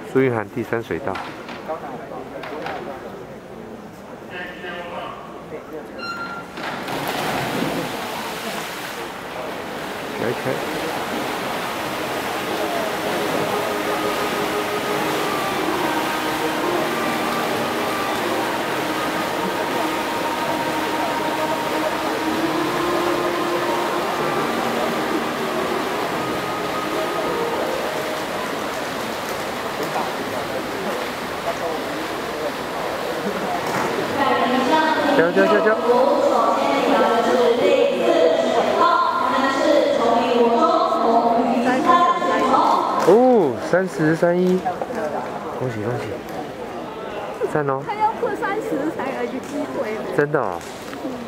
苏玉涵第3水道。开。交。哦，30-31，恭喜！赞哦！ 他要破30才有一个机会。 真的哦。